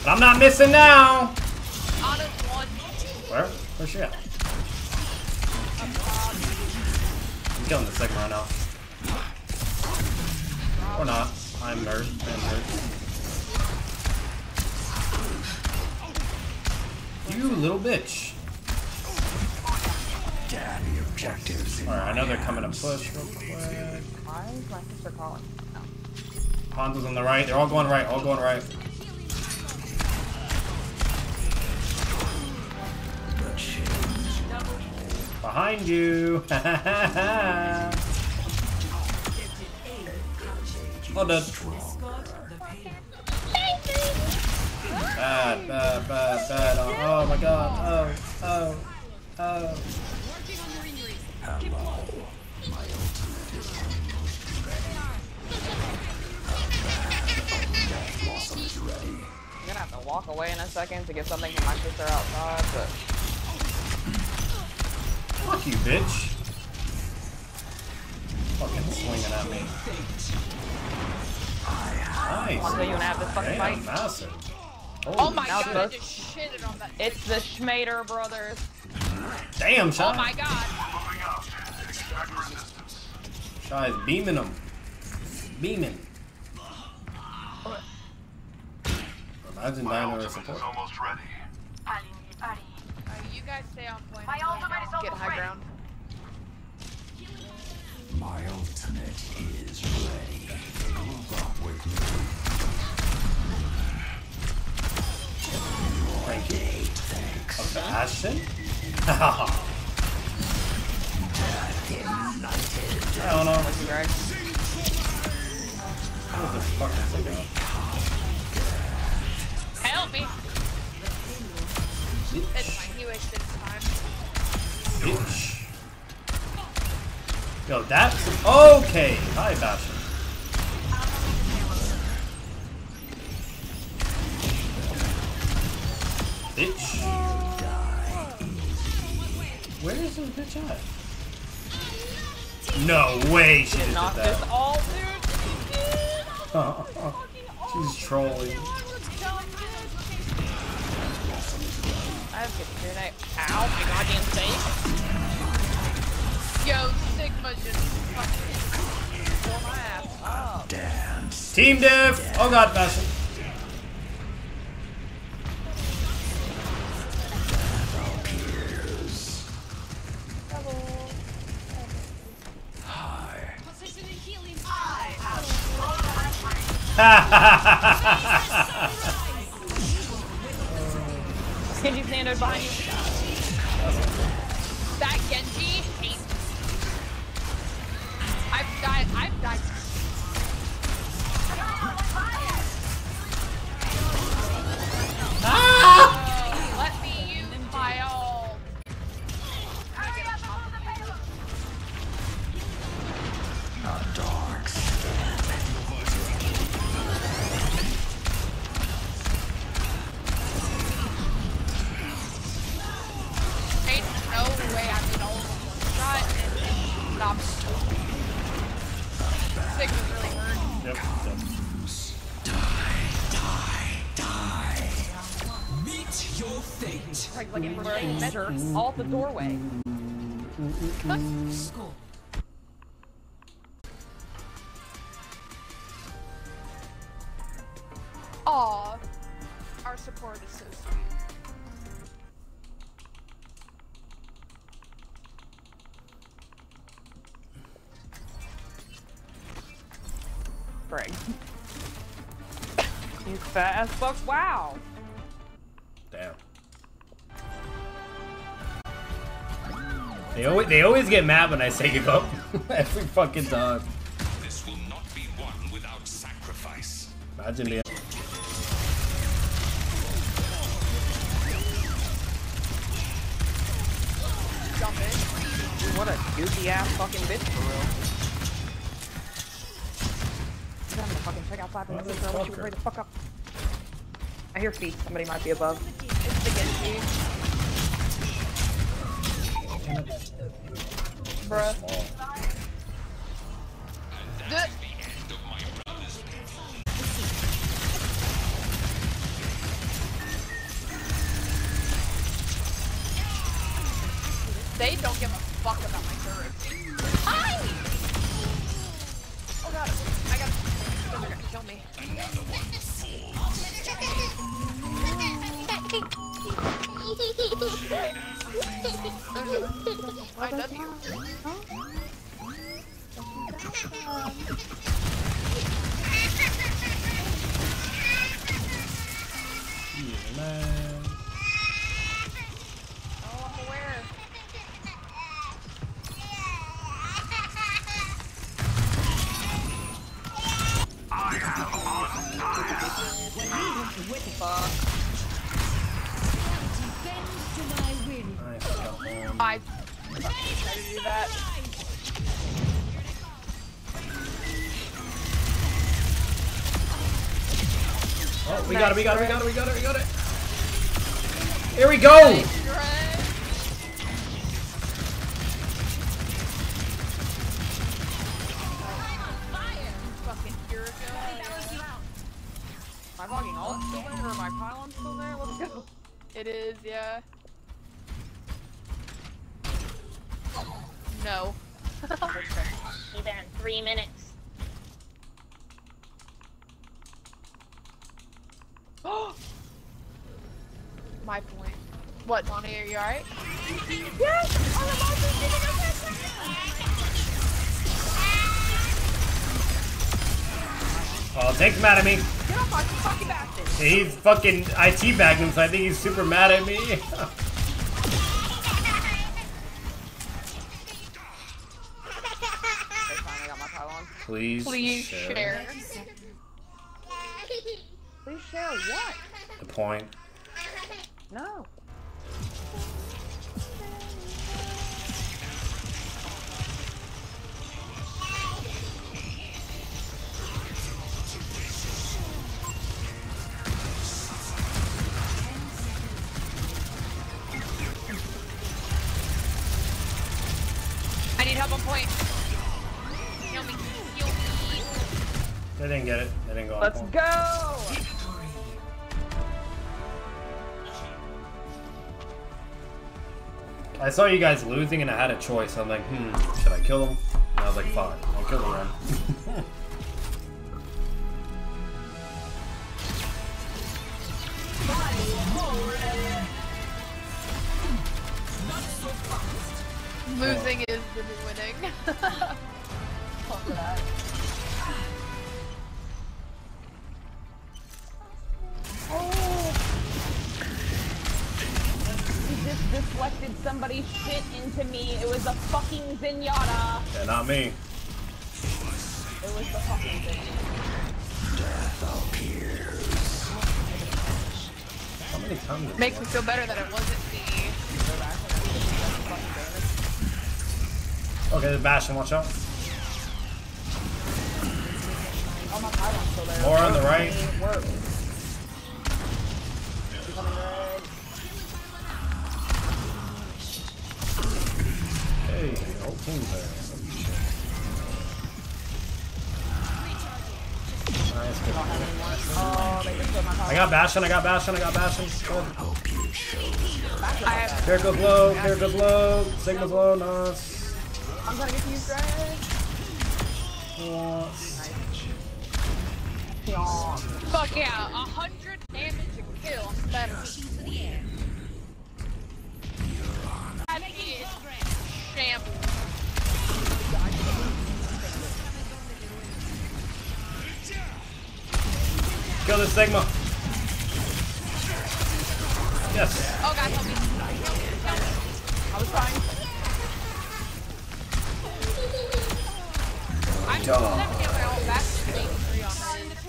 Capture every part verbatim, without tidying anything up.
But I'm not missing now. Honest one. Where? Where's she at? I'm killing the Sigma right now. Or not. I'm nerd. I'm nerd. You little bitch. Daddy objectives. Alright, I know they're coming to push real quick. Why is my sister calling? No. Hanzo's on the right. They're all going right. All going right. Behind you. Oh, dead. Bad, bad, bad, bad. Oh, oh my god. Oh, oh, oh. Hello. My ultimate is Blossom is ready. I'm gonna have to walk away in a second to get something from my sister outside, but Fuck you, bitch. Fucking swinging at me. Nice. I'll tell you when I have this fucking Damn, fight. massive. Holy Oh my Now god, I first- just shitted on that. It's the Schmader brothers. Damn, Shy. Oh my god. Shy is beaming them. Beaming. Imagine dying over support. Almost ready. Uh, you guys stay on point. My ultimate is Get almost high ready. ground. My ultimate is ready. Move up with me. Thank you. Thanks. A Bastion? I don't know. What's your right? What the fuck is it going? Help me. It's fine. He wasted his time. Bitch. Yo, that's okay. Hi, Bastion. Bitch. Where is this bitch at? No way she Did did not that. this all, dude. She's trolling. I have to get night. Ow, my goddamn steak. Yo, Sigma just fucking Pull my ass up. Dance. Team diff. Oh god, Bastion. Genji standard behind you. that Genji hates. I've died. I've died. Oh, let me use my ult. A dark Ain't no way I made all of one shot and stop. Sigma's really hurt. Yep. Like, like inverted measure, all at the doorway. Aw, our support is so sweet. Greg. You fat as fuck. Wow. Damn. They always they always get mad when I say give up. Every fucking time. This will not be won without sacrifice. Imagine the Jump in. Dude, what a goofy ass fucking bitch for real. I'm gonna fucking check outside from this girl. She would hurry the fuck up. I hear feet. Somebody might be above. It's the Genji. Bruh. The They don't give a fuck about my turret. Hi! Oh god, I got. They're gonna kill me. I love you. Yeah, man. Oh, I'm aware. I am on fire. Fuck. Nice. Got one. I fucking tried to do that. Oh, we got it, we got it, we got it, we got it, we got it. Here we go! Nice, Greg. Fucking Jericho. My fucking ult still there, or my pylon still there? Let's go. It is, yeah. No. Be there in three minutes. My point. What, Bonnie, are you alright? Yes! Oh, Tank's mad at me. Get off my fucking bastard! He's fucking I T bagged him, so I think he's super mad at me. Please, Please share. share. Please share what? The point. No. I need help on point. Heal me. Heal me. They didn't get it. They didn't go on Let's point. go! I saw you guys losing and I had a choice. I'm like, hmm, should I kill them? And I was like, fuck, I'll kill the one. Losing is the new winning. Fuck that. Oh! He just deflected somebody's shit into me. It was a fucking Zenyatta. Yeah, not me. It was the fucking Zenyatta. How many times? did Makes you me feel better that it wasn't me. Okay, there's Bastion, watch out. Oh, my pylon's still there. More on the right. Work. Becoming red. Hey, the whole team's there. Nice, good. Oh, they just killed my I pylon. got Bastion, I got Bastion, I got Bastion. Good. I have. Here goes low, here goes low. Sigma's low, nice. I'm gonna get to you, Greg. Nice. Yawn. Fuck yeah, a hundred damage a kill. I'm better. That is shambles. Kill this Sigma. Yes. Oh god, help me. I was trying. I'm just gonna get my ult back to being three on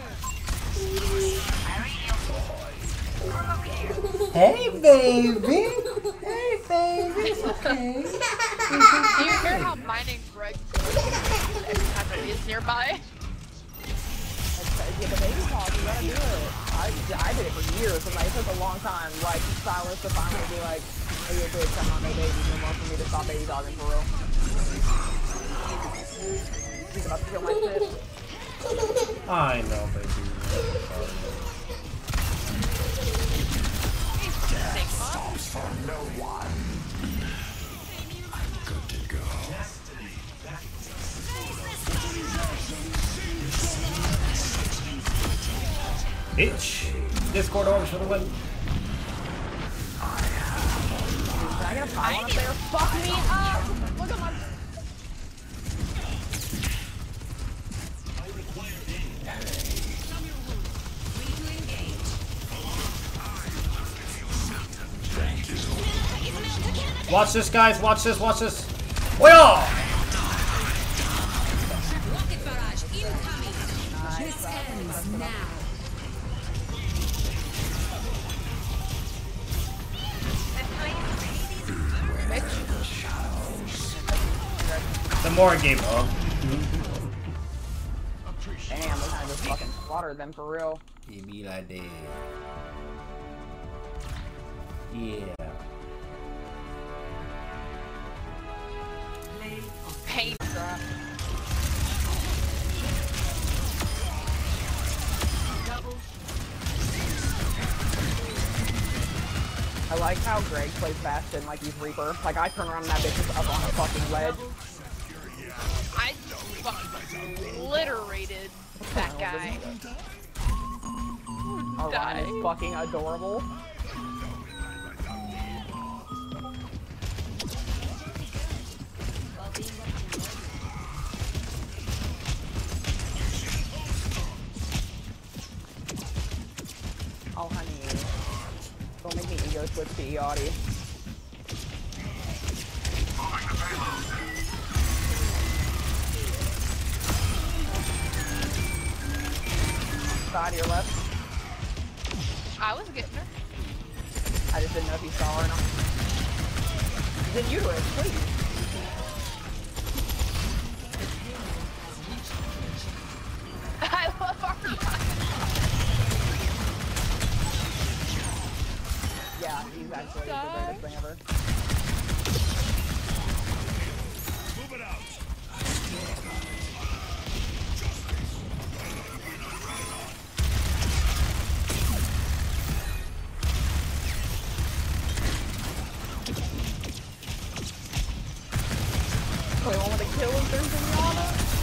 Hey, baby. Hey, baby. It's okay. Do you hear how mining Greg every time that he is nearby? Yeah, the baby calls, you gotta do it. I, I did it for years, and like, it took a long time, like, Silas to finally be like, hey, you're good, come on, no babies, no more for me to stop baby dogging for real. He's about to kill my shit. I know, baby. Death stops for no one. I Bitch. Discord orbs for the win. Can I get a pylon up there? Fuck me up! Look at my... Watch this, guys. Watch this. Watch this. Wait on! Rocket barrage incoming. This ends now. The more gave up. Damn, we kind of just fucking slaughtered them for real. He be like that. Yeah. Pain drop. I like how Greg plays Bastion like he's Reaper. Like, I turn around and that bitch is up on a fucking ledge. I fucking obliterated that guy. Orion is fucking adorable. Oh, honey. Don't make me ego switch to Eoti. Side to your left. I was getting her. I just didn't know if you saw her or not. Then uterus, please. I love our Yeah, he's actually the greatest thing ever. Move it out. We want to kill him through Zenyatta.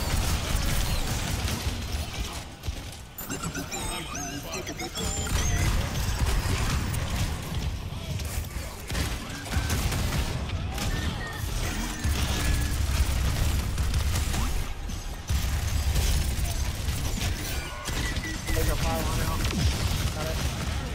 Take your pylon out. Got it.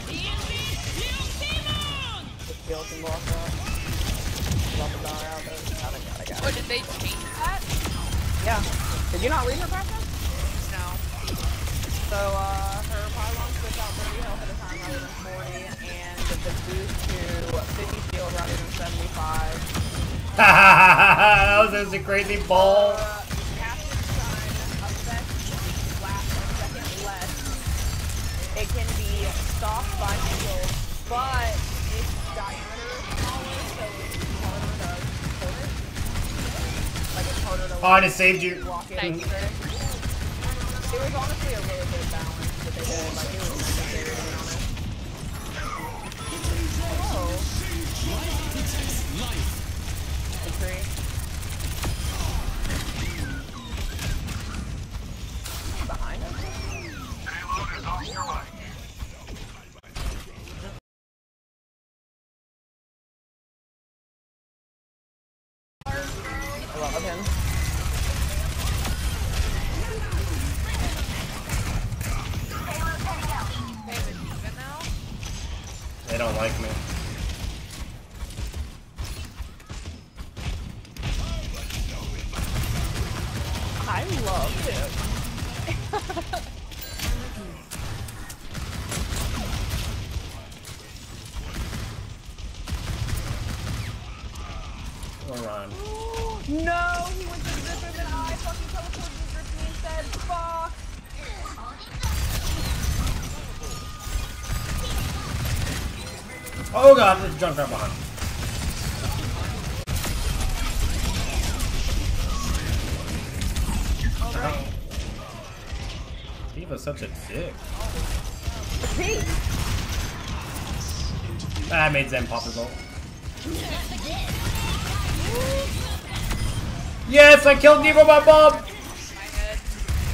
The skill can block that. Drop the die out there. Got it, got it, got it. Oh, did they change that? Yeah. Did you not read her passive? No. So, uh, her pylon spits out thirty health at a time rather than forty, and the boost to fifty shield rather than seventy-five. That was just a crazy ball. Uh, passive stun effect lasts a second less. It can be stopped by shield, but its diameter is smaller, so it's harder to hold it. Like, it's harder to Oh, and it saved you. block it. Thank you. It was honestly a really good balance that they did. Like, it was necessary, to be honest. Oh. Agree. Behind us? Payload is on your right. I love him. Hey, they're even now? They don't like me. I love him. Or run. No, he went to zipper than I fucking teleported and gripped me instead. Fuck. Oh god, there's a junk right behind. Alright. Diva's such a dick. Pete. Ah, I made Zen pop his ult. Yes, I killed Diva by Bob! My head.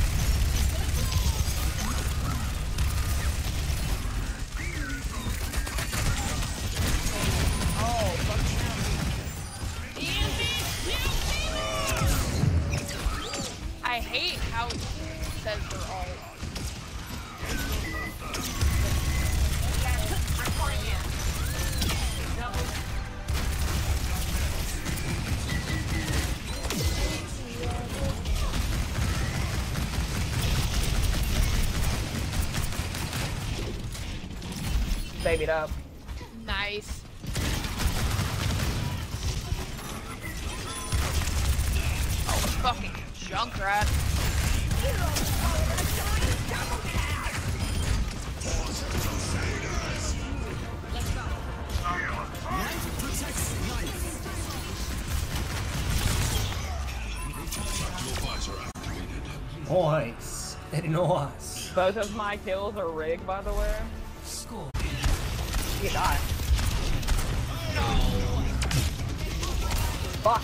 babied up. Nice. Oh, fucking Junkrat. Nice. Very nice. Both of my kills are rigged, by the way. Score. You die. No. Fuck.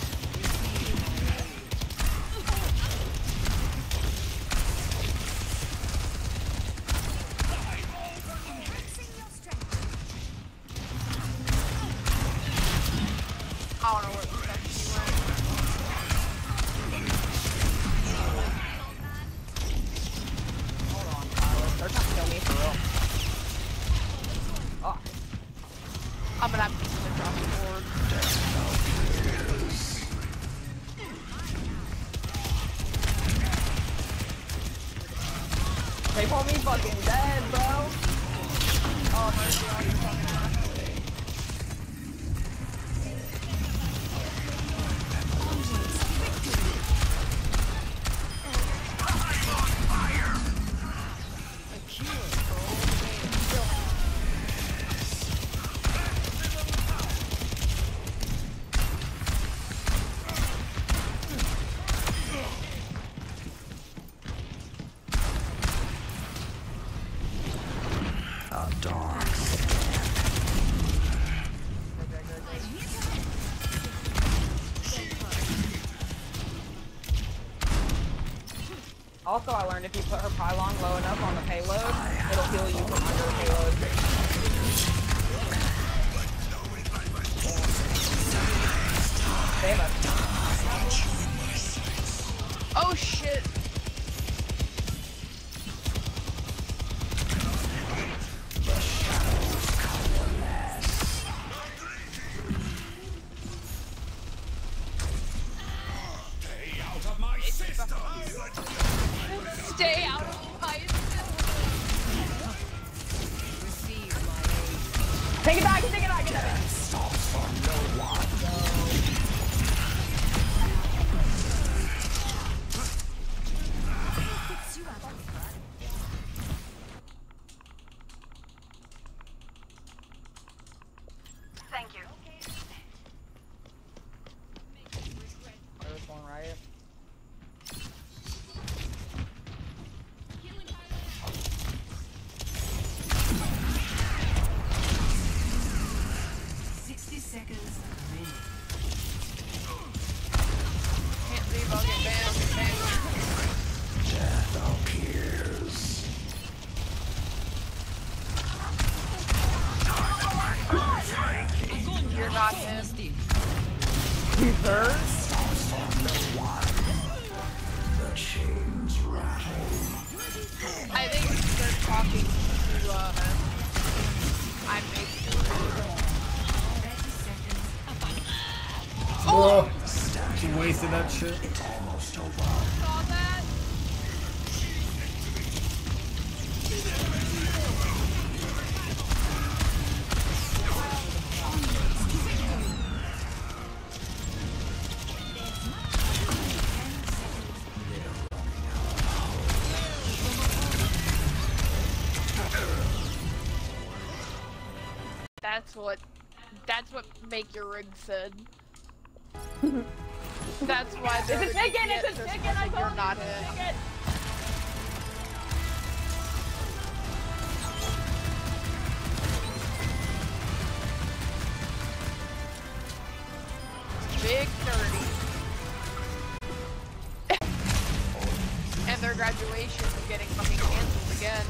I don't know where the fuck she went. Hold on, Tyler. They're trying to kill me for real. Oh. I'm gonna have to switch off the board. They want me fucking dead, bro. Oh, mercy on your fucking ass. A dark Also, I learned if you put her pylon low enough on the payload, it'll heal you from under the payload. Save us. Oh shit. Stay out of my system. Stay out of my Receive my Take it back, take it back, get it. stops for no one. fix you up. Thank you. There's one right. Sixty seconds remaining. can't leave, I'll get banned, I'll get banned. Death appears. You're not him. You sir? Stops for no one. The chains rattle. I think they're talking to, uh, I make Oh! She wasted that shit. It's almost over. saw that. That's what, that's what Make Your Rig said. That's why they're It's a gonna chicken, get it's a this chicken, I message, told you're you not it's a him. chicken. Big thirty. And their graduation is getting fucking canceled again.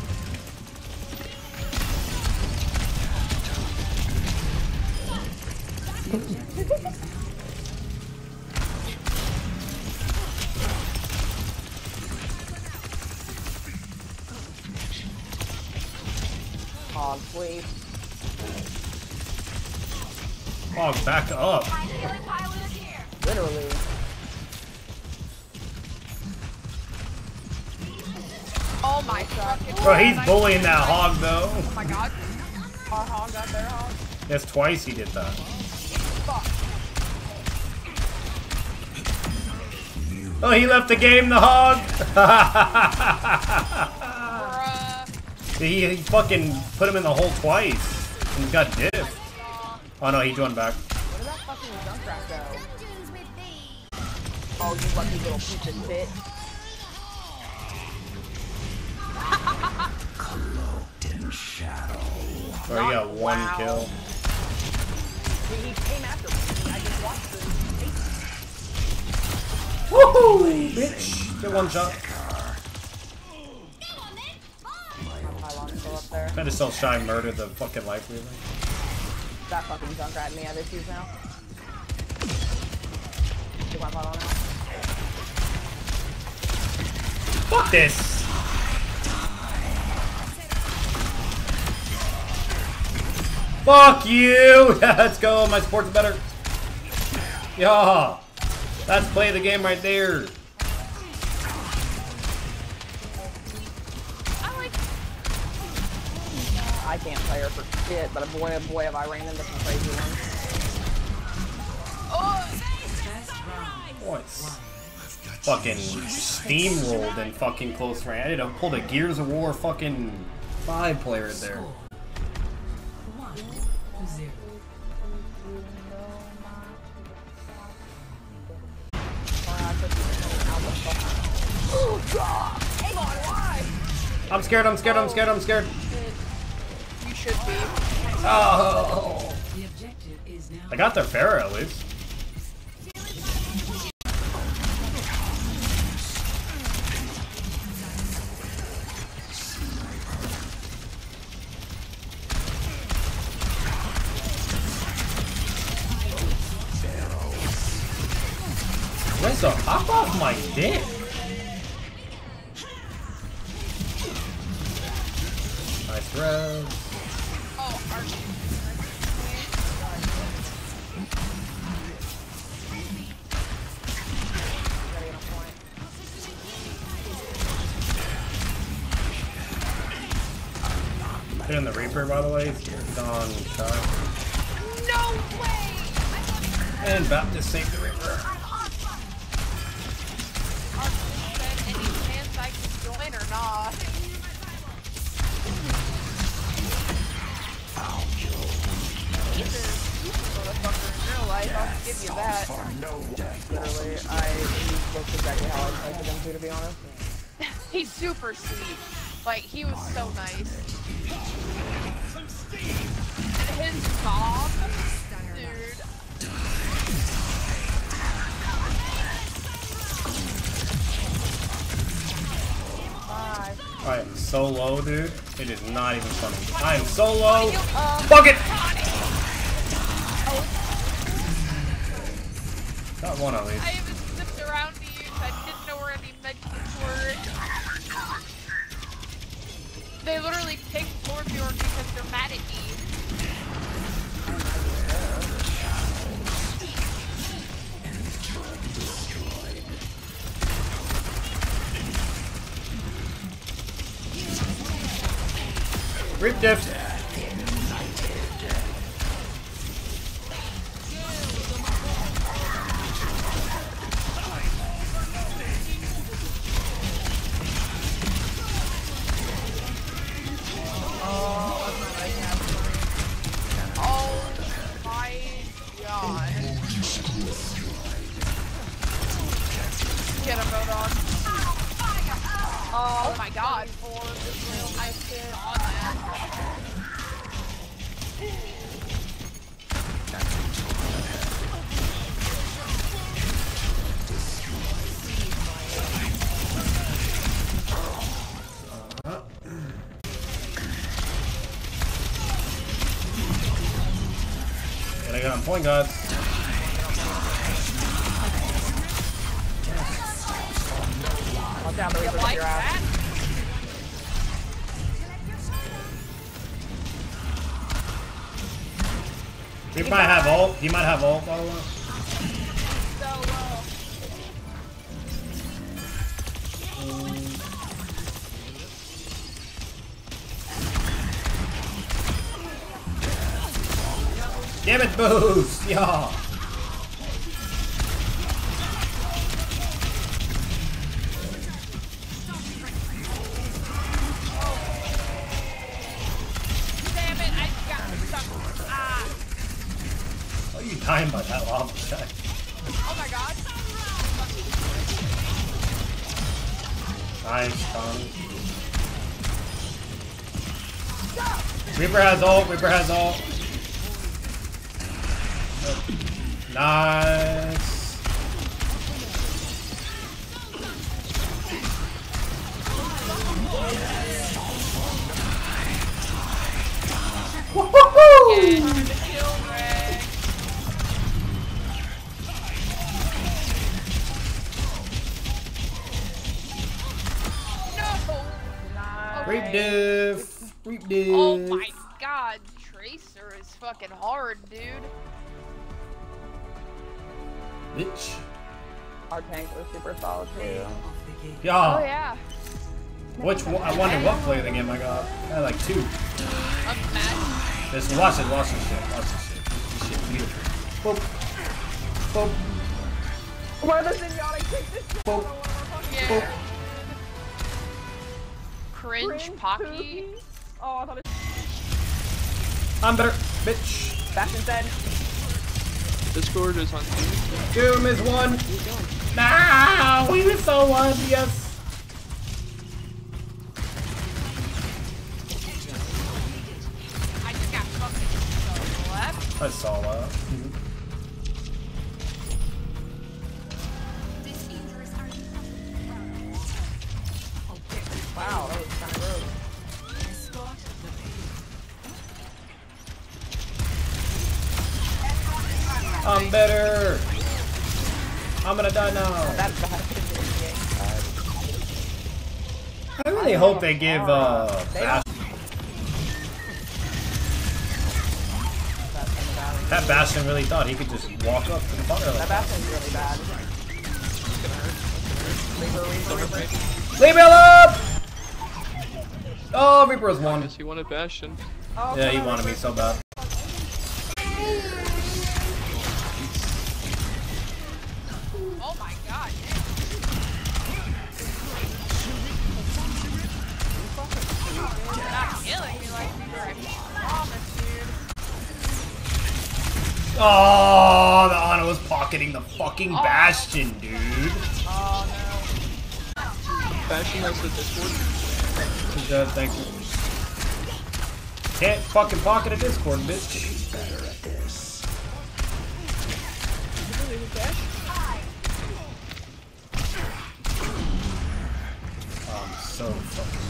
Oh, please. Oh, back up. Literally. Oh my fucking Bro, he's god, I- bullying that hog though. Oh my god. Hog got there, Hog. Yes, twice he did that. Fuck. Oh, he left the game, the Hog! Bruh. he, he fucking put him in the hole twice. And he got diff. Oh no, he joined back. Where did that fucking Junkrat go? Oh, you lucky little piece of shit. Cloaked in shadow. Oh, he got one Wow. kill. He, he came after me. I just watched the Woohoo! Bitch! Get one shot. pylon still up there. Trying to sell shy murder the fucking life relay. That fucking Junkrat and me have issues now. Take my pylon out. Fuck this! Fuck you! Let's go, my sport's better. Yeah! That's play the game right there. I can't play her for shit, but boy, oh boy, have I ran into some crazy ones. Points. Fucking steamrolled in fucking close range. I did have pulled a Gears of War fucking five player there. Oh god! Hang on, why? I'm scared, I'm scared, I'm scared, I'm scared. You should be. Oh! I got their Pharaoh at least. Where's the hop off my dick? Nice res. Oh, Archie. Hitting the Reaper, by the way. He's on shot. No way! And Baptist saved the Reaper. Archie said, any chance I can join or not? He's a super motherfucker in real life, I'll give you that. Literally, I looked exactly how I expected him to, to be honest. He's super sweet. Like, he was so nice. And his mom, dude. Bye. I am so low, dude. It is not even funny. I am so low. Um, Fuck it! Got one at least. I even zipped around to you, so I didn't know where any medkits were. They literally picked Torbjorn because they're mad at me. Reap diff. Oh my god. Get him, Bodog. Oh my god. I sit on that. And I got him point guards. Watch out, the You Reaper's like your ass. that? He might have ult. He might have ult, by the way. So low. Damage boost! Yeah! Damn it, I got stuck. Ah. Why are you dying by that lava check? Oh my god. Nice, Tommy. Reaper has ult, Reaper has ult. Nice. Yeah, the kill ray. No! Reap diff. Reap diff. Oh my god, Tracer is fucking hard, dude. Bitch. Our tank was super solid too. Yeah. Oh yeah. Which one? I wonder what play of the game I got. I had like two. Imagine. Just watch it, watch this shit, watch this shit. This shit beautiful. Boop. Boop. Where does Zenyatta kick this shit? Boop. Yeah. Cringe Cringe Pocky. Pookie? Oh, I thought it I'm better, bitch. Bastion said. Discord is on team. Doom is one. Nah, we were so one, yes. I just got fucking so left. I saw that. Wow, that was kind of gross. I'm better. I'm gonna die now. That's bad. I really hope they give uh Bastion. That Bastion really thought he could just walk up to the fire like That that. Bastion's really bad. It's gonna hurt. It's gonna hurt. Reaper, Reaper, Reaper. Leave me alone! Oh, Reaper was one. Guess he wanted Bastion. Oh, Yeah, he come on, wanted me Reaper. so bad. Oh my god. You're not killing me like you were. I promise, dude. Oh, the Ana was pocketing the fucking Oh. Bastion, dude. Oh Bastion has the Discord. He's dead, thank you. Can't fucking pocket a Discord, bitch. Better at this. I'm so fucking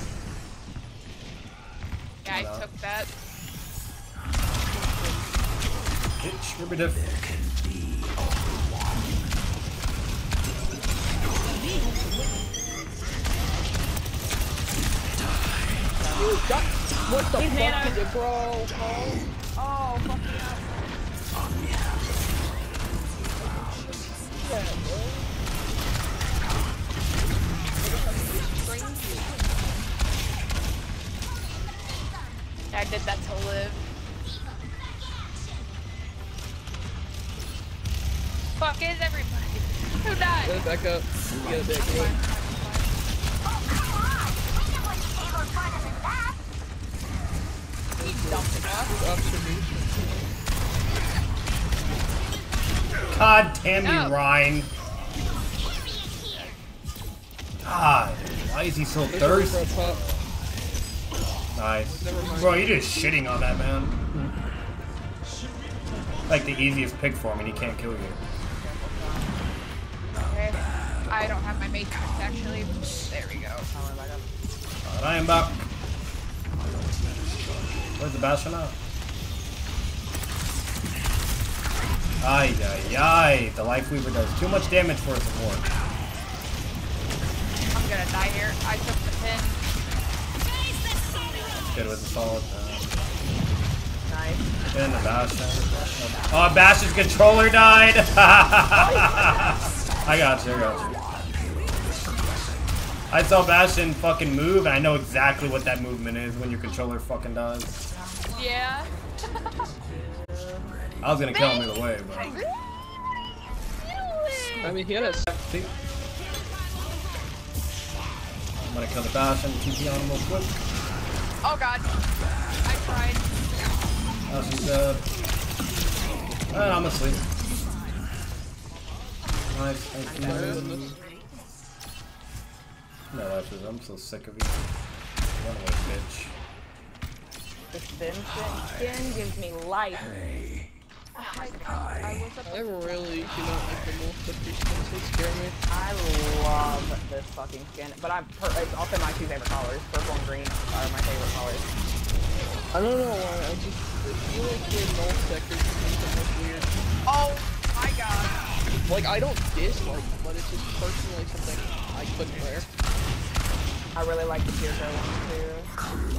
Yeah, I Hold on. took that. bitch. Ruby diff. There can be Overwatch. What the fuck is it, bro? Oh, fuck yeah. I did that to live. Fuck is everybody? Who died? Get it back up. You get it back up. God damn you, No. Ryan. God, why is he so thirsty? Nice. Bro, you're just shitting on that, man. Like the easiest pick for him and he can't kill you. Okay. I don't have my mate picked, actually. There we go. Alright, I am back. Where's the Bastion at? Ay, ay, ay. The Life Weaver does too much damage for a support. I'm gonna die here. I took the pin. Good with the solid. Uh, Nice. get in the Bastion. Oh, Bastion's controller died! I got you, I got you. I saw Bastion fucking move, and I know exactly what that movement is when your controller fucking dies. Yeah. I was gonna kill him either way, but. I mean, he had a. See? I'm gonna kill the Bastion, T P on him real quick. Oh god. I tried. Bastion's dead. And I'm asleep. Nice, thank you. No, that's just, I'm so sick of you. Run away, bitch. The Stim skin gives me life. Hey. I, I was up I really do not like the wolf, but these skins, they scare me. I love this fucking skin, but I'm per it's also my two favorite colors. Purple and green are my favorite colors. I don't know why, I just I feel like the null sectors make them look weird. Oh my god. Like, I don't dislike them, but it's just personally something I couldn't wear. I really like the Tearso one too.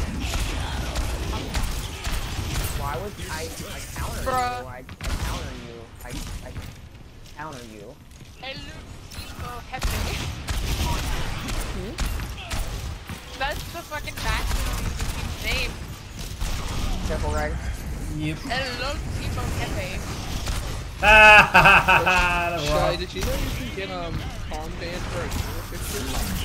Why would I, I counter Bruh. you? I, I counter you. I, I counter you. El Tipo Jefe. Hmm? That's the fucking Bastion's name. Careful, Greg. Yep. El Tipo Jefe. Ah, Shy, did you know you can get um palm band for a hero picture?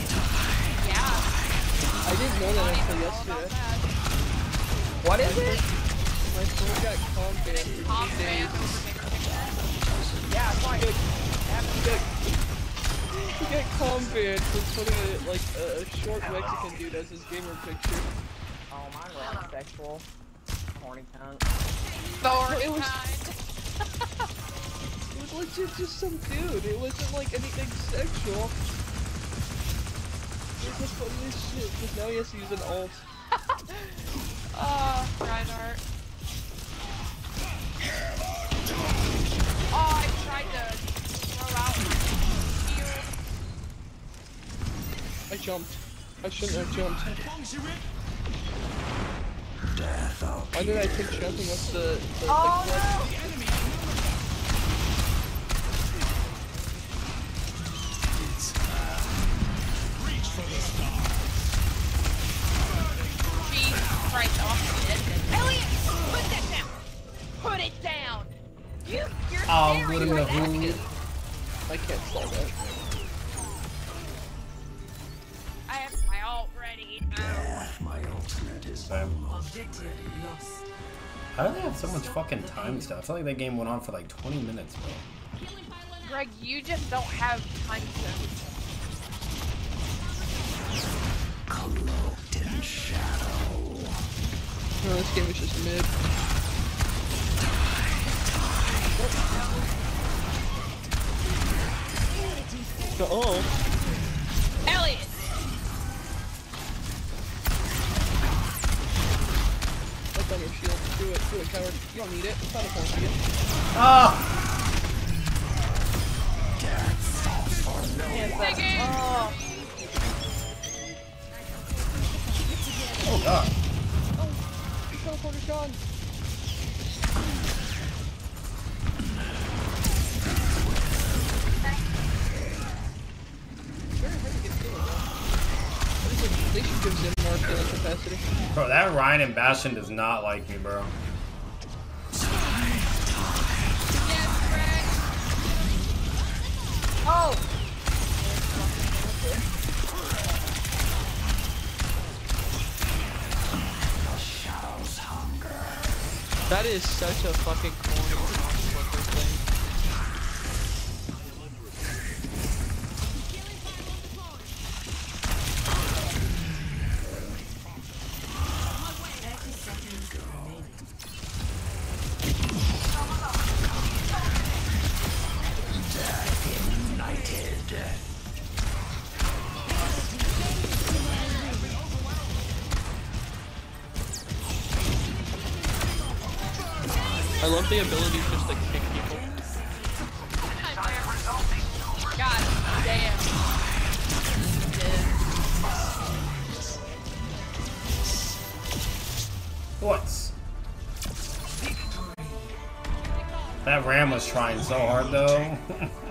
Yeah. I didn't know that until yesterday. What is it? My phone got palm band for Palm two days. band over there. Yeah, it's fine. You get, you get palm band for putting a, like a, a short Mexican dude as his gamer picture. Oh, mine was sexual. Horny cunt. Thorny It was- kind. It was legit just some dude. It wasn't like anything sexual. It was just funny as shit, because now he has to use an alt. Oh, Reinhardt. Oh, I tried to throw out shield. I jumped. I shouldn't have jumped. Why did I keep jumping up the, the Oh, like, ledge? Jesus Christ, off it. Elliot, put that down. Put it down. You, you're Oh, staring what in the right at who? me. I can't stall that. I have my ult ready. My ultimate is Same. almost ready. How do they have so much fucking time stuff? I feel like that game went on for like twenty minutes, bro. Greg, you just don't have time to. Cloaked in shadow. No, this game is just mid. Oh. Elliot! That's on your shield. Do it. Do it, coward. You don't need it. It's not a point to you. Ah! Digging! Oh, Oh god. Oh, teleporter's gone. Very hard to get through it, though. What is it? They should give Zim more killing capacity. Bro, that Ryan and Bastion does not like me, bro. Yes, Greg! oh! Shadow's hunger. That is such a fucking corny flipper thing. I love the ability just to kick people. God damn. What? That Ram was trying so hard though.